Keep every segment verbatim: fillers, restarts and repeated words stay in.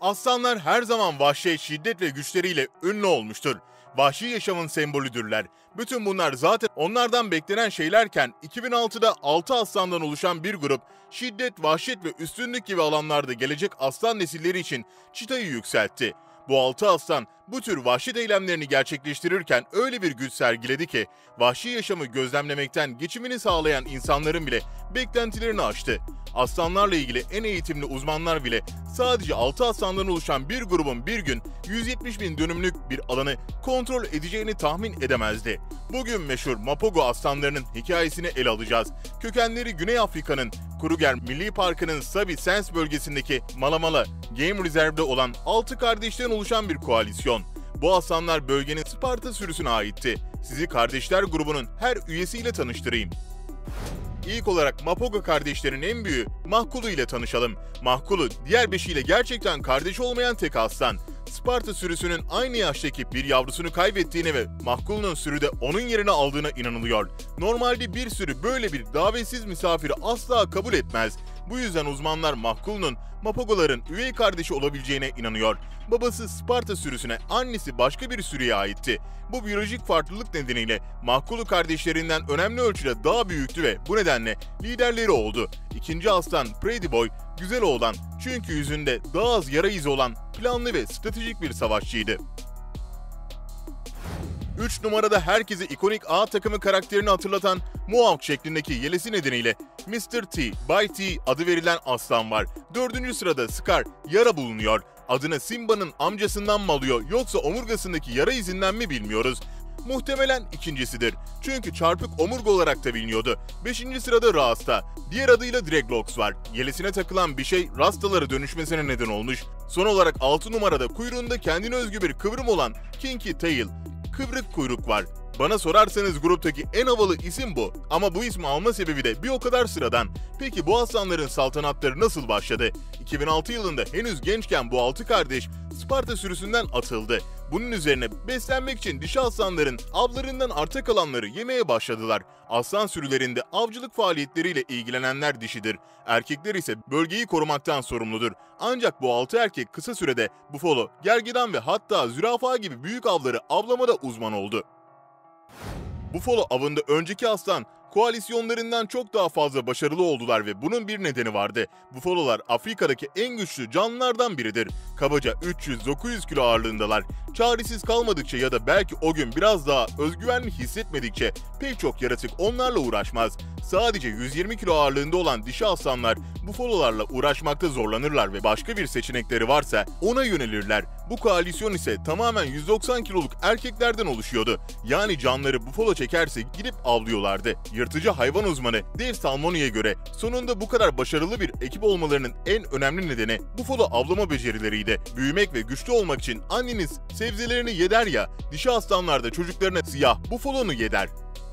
Aslanlar her zaman vahşet, şiddet ve güçleriyle ünlü olmuştur. Vahşi yaşamın sembolüdürler. Bütün bunlar zaten onlardan beklenen şeylerken iki bin altıda altı aslandan oluşan bir grup şiddet, vahşet ve üstünlük gibi alanlarda gelecek aslan nesilleri için çıtayı yükseltti. Bu altı aslan bu tür vahşet eylemlerini gerçekleştirirken öyle bir güç sergiledi ki vahşi yaşamı gözlemlemekten geçimini sağlayan insanların bile beklentilerini aştı. Aslanlarla ilgili en eğitimli uzmanlar bile sadece altı aslandan oluşan bir grubun bir gün yüz yetmiş bin dönümlük bir alanı kontrol edeceğini tahmin edemezdi. Bugün meşhur Mapogo aslanlarının hikayesini ele alacağız. Kökenleri Güney Afrika'nın Kruger Milli Parkı'nın Sabi Sens bölgesindeki Malamala Game Reserve'de olan altı kardeşten oluşan bir koalisyon. Bu aslanlar bölgenin Sparta sürüsüne aitti. Sizi kardeşler grubunun her üyesiyle tanıştırayım. İlk olarak Mapogo kardeşlerin en büyüğü Mahkulu ile tanışalım. Mahkulu, diğer beşiyle gerçekten kardeş olmayan tek aslan. Sparta sürüsünün aynı yaştaki bir yavrusunu kaybettiğine ve Mahkulu'nun sürüde onun yerini aldığına inanılıyor. Normalde bir sürü böyle bir davetsiz misafiri asla kabul etmez. Bu yüzden uzmanlar Mahkulu'nun Mapogoların üvey kardeşi olabileceğine inanıyor. Babası Sparta sürüsüne, annesi başka bir sürüye aitti. Bu biyolojik farklılık nedeniyle Mahkulu kardeşlerinden önemli ölçüde daha büyüktü ve bu nedenle liderleri oldu. İkinci aslan Pretty Boy, güzel oğlan, çünkü yüzünde daha az yara izi olan planlı ve stratejik bir savaşçıydı. üç numarada herkese ikonik A takımı karakterini hatırlatan Mohawk şeklindeki yelesi nedeniyle mister T, Bay T adı verilen aslan var. dördüncü sırada Scar, yara bulunuyor. Adını Simba'nın amcasından mı alıyor yoksa omurgasındaki yara izinden mi bilmiyoruz. Muhtemelen ikincisidir. Çünkü çarpık omurga olarak da biliniyordu. beşinci sırada Rasta, diğer adıyla Dreadlocks var. Yelesine takılan bir şey Rastalara dönüşmesine neden olmuş. Son olarak altı numarada kuyruğunda kendine özgü bir kıvrım olan Kinky Tail, kıvrık kuyruk var. Bana sorarsanız gruptaki en havalı isim bu. Ama bu ismi alma sebebi de bir o kadar sıradan. Peki bu aslanların saltanatları nasıl başladı? iki bin altı yılında henüz gençken bu altı kardeş Sparta sürüsünden atıldı. Bunun üzerine beslenmek için dişi aslanların avlarından arta kalanları yemeye başladılar. Aslan sürülerinde avcılık faaliyetleriyle ilgilenenler dişidir. Erkekler ise bölgeyi korumaktan sorumludur. Ancak bu altı erkek kısa sürede bufalo, gergedan ve hatta zürafa gibi büyük avları avlamada uzman oldu. Bufalo avında önceki aslan koalisyonlarından çok daha fazla başarılı oldular ve bunun bir nedeni vardı. Bufalolar Afrika'daki en güçlü canlılardan biridir. Kabaca üç yüz dokuz yüz kilo ağırlığındalar. Çaresiz kalmadıkça ya da belki o gün biraz daha özgüvenli hissetmedikçe pek çok yaratık onlarla uğraşmaz. Sadece yüz yirmi kilo ağırlığında olan dişi aslanlar bufalolarla uğraşmakta zorlanırlar ve başka bir seçenekleri varsa ona yönelirler. Bu koalisyon ise tamamen yüz doksan kiloluk erkeklerden oluşuyordu. Yani canları bufalo çekerse gidip avlıyorlardı. Yırtıcı hayvan uzmanı Dave Salmoni'ye göre sonunda bu kadar başarılı bir ekip olmalarının en önemli nedeni bufalo avlama becerileriydi. Büyümek ve güçlü olmak için anneniz sebzelerini yeder ya, dişi aslanlar da çocuklarına siyah bufalonu yeder.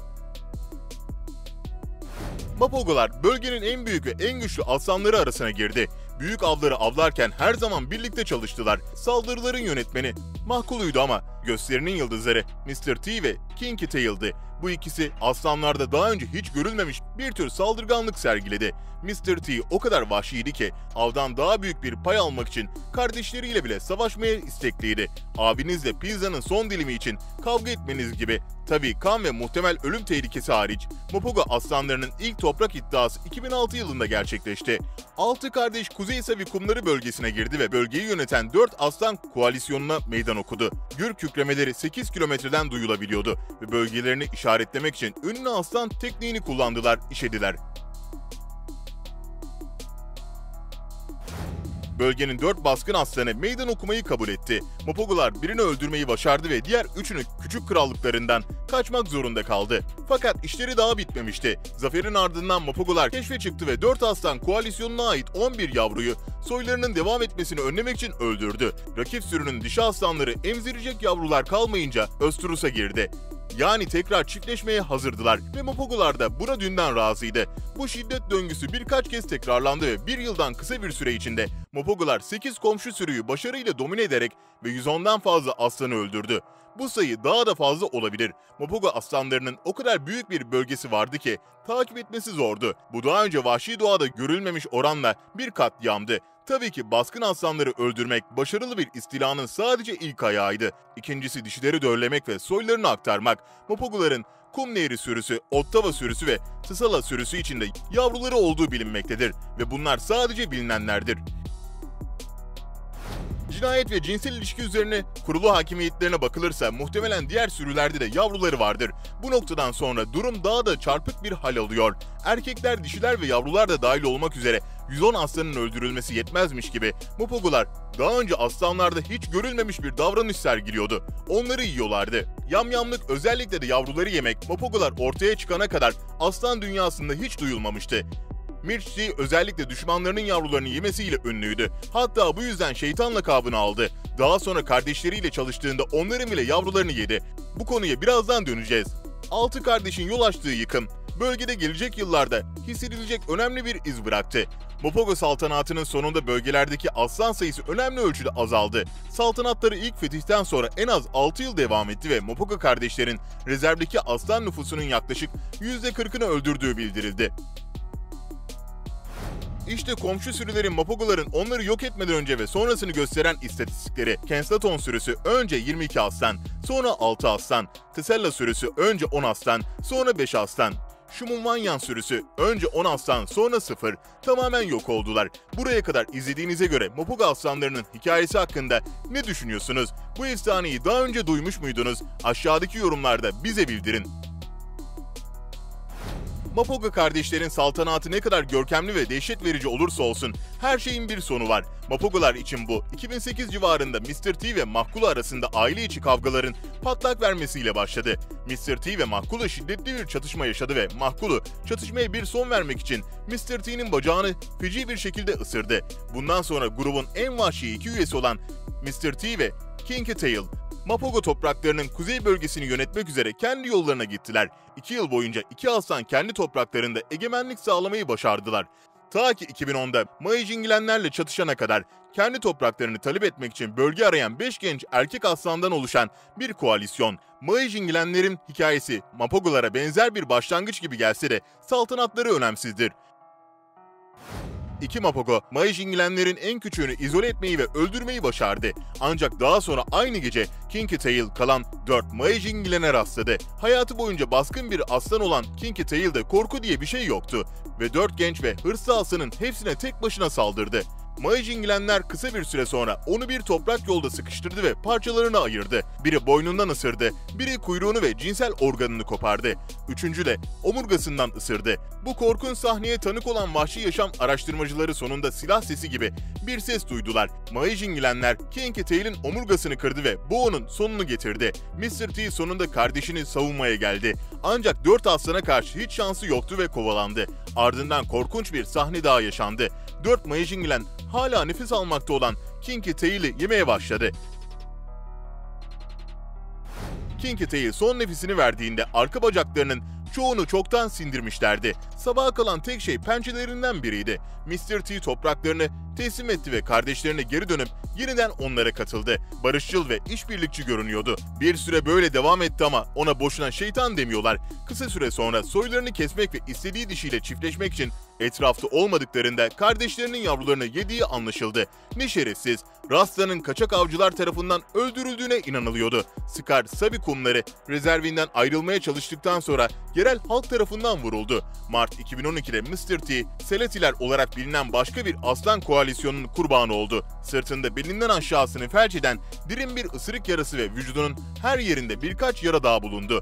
Mapogolar bölgenin en büyük ve en güçlü aslanları arasına girdi. Büyük avları avlarken her zaman birlikte çalıştılar. Saldırıların yönetmeni Mahkulu'ydu ama gösterinin yıldızları mister T ve Kinky Tail'di. Bu ikisi aslanlarda daha önce hiç görülmemiş bir tür saldırganlık sergiledi. mister T o kadar vahşiydi ki avdan daha büyük bir pay almak için kardeşleriyle bile savaşmaya istekliydi. Abinizle pizzanın son dilimi için kavga etmeniz gibi. Tabii kan ve muhtemel ölüm tehlikesi hariç. Mapogo aslanlarının ilk toprak iddiası iki bin altı yılında gerçekleşti. Altı kardeş Kuzey Savi kumları bölgesine girdi ve bölgeyi yöneten dört aslan koalisyonuna meydan okudu. Gür kükremeleri sekiz kilometreden duyulabiliyordu ve bölgelerini işaretlemek için ünlü aslan tekniğini kullandılar, işediler. Bölgenin dört baskın aslanı meydan okumayı kabul etti. Mapogolar birini öldürmeyi başardı ve diğer üçünü küçük krallıklarından kaçmak zorunda kaldı. Fakat işleri daha bitmemişti. Zaferin ardından Mapogolar keşfe çıktı ve dört aslan koalisyonuna ait on bir yavruyu soylarının devam etmesini önlemek için öldürdü. Rakip sürünün dişi aslanları emzirecek yavrular kalmayınca Östrus'a girdi. Yani tekrar çiftleşmeye hazırdılar ve Mapogolar da buna dünden razıydı. Bu şiddet döngüsü birkaç kez tekrarlandı ve bir yıldan kısa bir süre içinde Mapogolar sekiz komşu sürüyü başarıyla domine ederek ve yüz ondan fazla aslanı öldürdü. Bu sayı daha da fazla olabilir. Mapogo aslanlarının o kadar büyük bir bölgesi vardı ki takip etmesi zordu. Bu daha önce vahşi doğada görülmemiş oranla bir katliamdı. Tabii ki baskın aslanları öldürmek başarılı bir istilanın sadece ilk ayağıydı. İkincisi dişileri döllemek ve soylarını aktarmak. Mapoguların Kum Nehri sürüsü, Ottawa sürüsü ve Tsala sürüsü içinde yavruları olduğu bilinmektedir ve bunlar sadece bilinenlerdir. Cinayet ve cinsel ilişki üzerine kurulu hakimiyetlerine bakılırsa muhtemelen diğer sürülerde de yavruları vardır. Bu noktadan sonra durum daha da çarpık bir hal alıyor. Erkekler, dişiler ve yavrular da dahil olmak üzere yüz on aslanın öldürülmesi yetmezmiş gibi Mapogular daha önce aslanlarda hiç görülmemiş bir davranış sergiliyordu. Onları yiyorlardı. Yamyamlık, özellikle de yavruları yemek Mapogular ortaya çıkana kadar aslan dünyasında hiç duyulmamıştı. Mircea özellikle düşmanlarının yavrularını yemesiyle ünlüydü. Hatta bu yüzden şeytan lakabını aldı. Daha sonra kardeşleriyle çalıştığında onların bile yavrularını yedi. Bu konuya birazdan döneceğiz. Altı kardeşin yol açtığı yıkım, bölgede gelecek yıllarda hissedilecek önemli bir iz bıraktı. Mapogo saltanatının sonunda bölgelerdeki aslan sayısı önemli ölçüde azaldı. Saltanatları ilk fetihten sonra en az altı yıl devam etti ve Mapogo kardeşlerin rezervdeki aslan nüfusunun yaklaşık yüzde kırkını öldürdüğü bildirildi. İşte komşu sürülerin Mapoguların onları yok etmeden önce ve sonrasını gösteren istatistikleri. Kenslaton sürüsü önce yirmi iki aslan, sonra altı aslan. Tsella sürüsü önce on aslan, sonra beş aslan. Shumunwanyan sürüsü önce on aslan, sonra sıfır. Tamamen yok oldular. Buraya kadar izlediğinize göre Mapogo aslanlarının hikayesi hakkında ne düşünüyorsunuz? Bu efsaneyi daha önce duymuş muydunuz? Aşağıdaki yorumlarda bize bildirin. Mapogo kardeşlerin saltanatı ne kadar görkemli ve dehşet verici olursa olsun her şeyin bir sonu var. Mapogolar için bu iki bin sekiz civarında mister T ve Mahkulu arasında aile içi kavgaların patlak vermesiyle başladı. mister T ve Mahkulu şiddetli bir çatışma yaşadı ve Mahkulu çatışmaya bir son vermek için mister T'nin bacağını feci bir şekilde ısırdı. Bundan sonra grubun en vahşi iki üyesi olan mister T ve Kinky Tail, Mapogo topraklarının kuzey bölgesini yönetmek üzere kendi yollarına gittiler. İki yıl boyunca iki aslan kendi topraklarında egemenlik sağlamayı başardılar. Ta ki iki bin onda Maijingilenlerle çatışana kadar kendi topraklarını talep etmek için bölge arayan beş genç erkek aslandan oluşan bir koalisyon. Maijingilenlerin hikayesi Mapogolara benzer bir başlangıç gibi gelse de saltanatları önemsizdir. İki Mapogo, Maijingilenlerin en küçüğünü izole etmeyi ve öldürmeyi başardı. Ancak daha sonra aynı gece Kinky Tail kalan dört Maijingilen'e rastladı. Hayatı boyunca baskın bir aslan olan Kinky Tail'de korku diye bir şey yoktu ve dört genç ve hırslı aslanın hepsine tek başına saldırdı. Maijingilenler kısa bir süre sonra onu bir toprak yolda sıkıştırdı ve parçalarına ayırdı. Biri boynundan ısırdı, biri kuyruğunu ve cinsel organını kopardı. Üçüncü de omurgasından ısırdı. Bu korkunç sahneye tanık olan vahşi yaşam araştırmacıları sonunda silah sesi gibi bir ses duydular. Maijingilenler Kinky Tail'in omurgasını kırdı ve bu onun sonunu getirdi. mister T sonunda kardeşini savunmaya geldi. Ancak dört aslana karşı hiç şansı yoktu ve kovalandı. Ardından korkunç bir sahne daha yaşandı. Dört Maijingilen hala nefes almakta olan Kinky Tail'i yemeye başladı. Kinky Tail son nefesini verdiğinde arka bacaklarının çoğunu çoktan sindirmişlerdi. Sabaha kalan tek şey pençelerinden biriydi. mister T topraklarını teslim etti ve kardeşlerine geri dönüp yeniden onlara katıldı. Barışçıl ve işbirlikçi görünüyordu. Bir süre böyle devam etti ama ona boşuna şeytan demiyorlar. Kısa süre sonra soylarını kesmek ve istediği dişiyle çiftleşmek için etrafta olmadıklarında kardeşlerinin yavrularını yediği anlaşıldı. Ne şerefsiz, Rasta'nın kaçak avcılar tarafından öldürüldüğüne inanılıyordu. Scar, Sabi kumları rezervinden ayrılmaya çalıştıktan sonra yerel halk tarafından vuruldu. Mart iki bin on ikide mister T, Seletiler olarak bilinen başka bir aslan koalisyonunun kurbanı oldu. Sırtında belinden aşağısını felç eden derin bir ısırık yarası ve vücudunun her yerinde birkaç yara daha bulundu.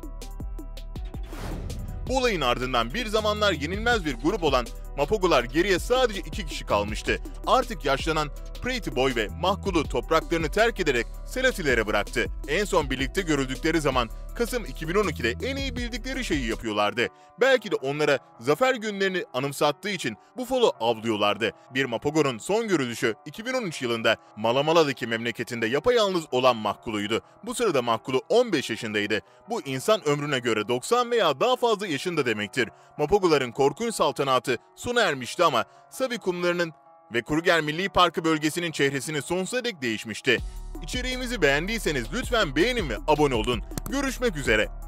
Bu olayın ardından bir zamanlar yenilmez bir grup olan Mapogolar geriye sadece iki kişi kalmıştı. Artık yaşlanan Pretty Boy ve Mahkulu topraklarını terk ederek Selatilere bıraktı. En son birlikte görüldükleri zaman Kasım iki bin on ikide en iyi bildikleri şeyi yapıyorlardı. Belki de onlara zafer günlerini anımsattığı için bufalo avlıyorlardı. Bir Mapogo'nun son görülüşü iki bin on üç yılında Malamala'daki memleketinde yapayalnız olan Mahkulu'ydu. Bu sırada Mahkulu on beş yaşındaydı. Bu insan ömrüne göre doksan veya daha fazla yaşında demektir. Mapogoların korkunç saltanatı sona ermişti ama Sabi kumlarının ve Kruger Milli Parkı bölgesinin çehresini sonsuza dek değişmişti. İçeriğimizi beğendiyseniz lütfen beğenin ve abone olun. Görüşmek üzere.